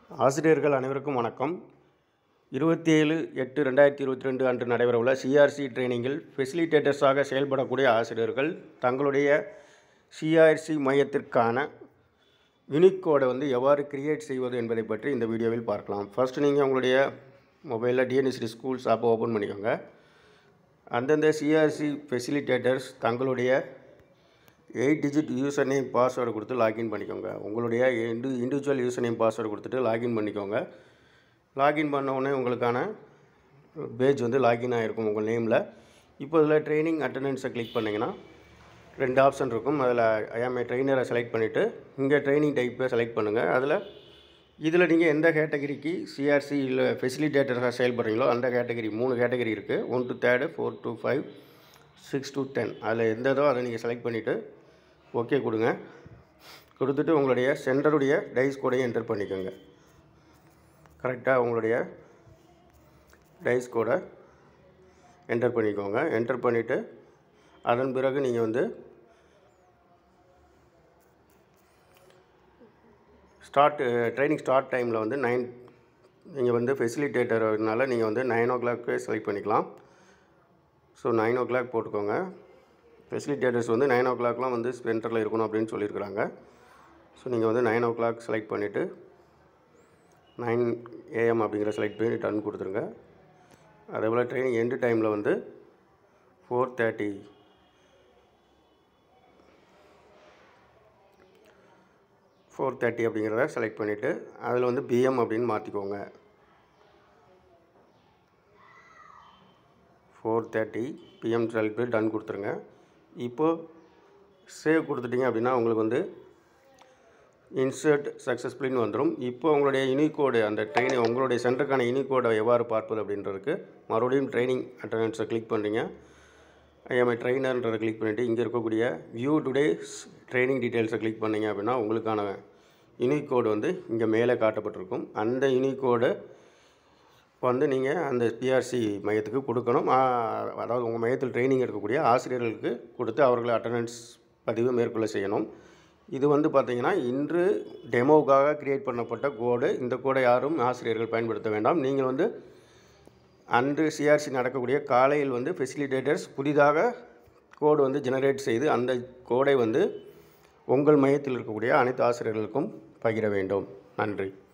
ஆசிரியர்கள் அனைவருக்கும் வணக்கம். 27/8/2022 அன்று நடைபெறவுள்ள சிஆர்சி ட்ரைனிங்கில் ஃபெசிலிட்டேட்டர்ஸாக செயல்படக்கூடிய ஆசிரியர்கள் தங்களுடைய சிஆர்சி மையத்திற்கான யூனிக் கோடை எவ்வாறு கிரியேட் செய்வது என்பதை பற்றி இந்த வீடியோவில் பார்க்கலாம். ஃபர்ஸ்ட் நீங்கள் உங்களுடைய மொபைலில் டிஎன்எஸ்டி ஸ்கூல்ஸ் ஆப்பை ஓப்பன் பண்ணிக்கோங்க. அந்தந்த சிஆர்சி ஃபெசிலிட்டேட்டர்ஸ் தங்களுடைய 8 டிஜிட் யூசர் நேம் பாஸ்வேர்டு கொடுத்து லாகின் பண்ணிக்கோங்க. உங்களுடைய இண்டிவிஜுவல் யூசர் நேம் பாஸ்வேர்டு கொடுத்துட்டு லாகின் பண்ணிக்கோங்க. லாகின் பண்ண உங்களுக்கான பேஜ் லாகின் ஆகிருக்கும் உங்கள் நேமில். இப்போ இதில் ட்ரைனிங் அட்டண்டன்ஸை கிளிக் பண்ணிங்கன்னா 2 ஆப்ஷன் இருக்கும். அதில் ஐஎம்ஏ ட்ரெயினரை செலக்ட் பண்ணிவிட்டு இங்கே ட்ரைனிங் டைப்பை செலக்ட் பண்ணுங்கள். இதில் நீங்கள் எந்த கேட்டகரிக்கு சிஆர்சி இல்லை ஃபெசிலிட்டேட்டராக செயல்படுறீங்களோ அந்த கேட்டகரி 3 கேட்டகரி இருக்குது. 1 to 3, 4 to 5, 6 to 10. அதில் எந்ததோ அதை நீங்கள் செலக்ட் பண்ணிவிட்டு ஓகே கொடுங்க. கொடுத்துட்டு உங்களுடைய சென்டருடைய டைஸ் கோடையை என்டர் பண்ணிக்கோங்க. கரெக்டாக உங்களுடைய டைஸ் கோடை என்டர் பண்ணிக்கோங்க. என்டர் பண்ணிவிட்டு அதன் பிறகு நீங்கள் ட்ரைனிங் ஸ்டார்ட் டைமில் 9 நீங்கள் ஃபெசிலிட்டேட்டர்னால நீங்கள் 9 o'clock செலக்ட் பண்ணிக்கலாம். ஸோ 9 o'clock போட்டுக்கோங்க. ஃபெசிலிட்டேட்டர்ஸ் 9 o'clockலாம் சென்டரில் இருக்கணும் அப்படின்னு சொல்லியிருக்கிறாங்க. ஸோ நீங்கள் 9 o'clock செலக்ட் பண்ணிவிட்டு 9 AM அப்படிங்கிற செலக்ட் பண்ணி டன் கொடுத்துருங்க. அதே போல் ட்ரைனிங் எண்டு டைமில் 4:30 அப்படிங்கிறத செலக்ட் பண்ணிவிட்டு அதில் PM அப்படின்னு மாற்றிக்கோங்க. 4:30 PM செலக்ட் பண்ணி டன் கொடுத்துருங்க. இப்போது சேவ் கொடுத்துட்டிங்க அப்படின்னா உங்களுக்கு இன்சர்ட் சக்ஸஸ்ஃபுல்லின்னு வந்துடும். இப்போ உங்களுடைய யூனிகோடு அந்த ட்ரைனிங் உங்களுடைய சென்டருக்கான யூனிகோடை எவ்வாறு பார்ப்பது அப்படின்றதுக்கு மறுபடியும் ட்ரைனிங் அட்டண்டன்ஸை கிளிக் பண்ணுறீங்க. ஐஎம்ஐ ட்ரைனர்ன்றதை கிளிக் பண்ணிவிட்டு இங்கே இருக்கக்கூடிய வியூ டுடேஸ் ட்ரைனிங் டீட்டெயில்ஸை கிளிக் பண்ணிங்க அப்படின்னா உங்களுக்கான யூனிகோடு இங்கே மேலே காட்டப்பட்டிருக்கும். அந்த யூனிகோடு நீங்கள் அந்த பிஆர்சி மையத்துக்கு கொடுக்கணும். அதாவது உங்கள் மையத்தில் ட்ரைனிங் எடுக்கக்கூடிய ஆசிரியர்களுக்கு கொடுத்து அவர்களை அட்டண்டன்ஸ் பதிவு மேற்கொள்ள செய்யணும். இது பார்த்திங்கன்னா இன்று டெமோவுக்காக க்ரியேட் பண்ணப்பட்ட கோடு. இந்த கோடை யாரும் ஆசிரியர்கள் பயன்படுத்த வேண்டாம். நீங்கள் அன்று சிஆர்சி நடக்கக்கூடிய காலையில் ஃபெசிலிட்டேட்டர்ஸ் புதிதாக கோடு ஜெனரேட் செய்து அந்த கோடை உங்கள் மையத்தில் இருக்கக்கூடிய அனைத்து ஆசிரியர்களுக்கும் பகிர வேண்டும். நன்றி.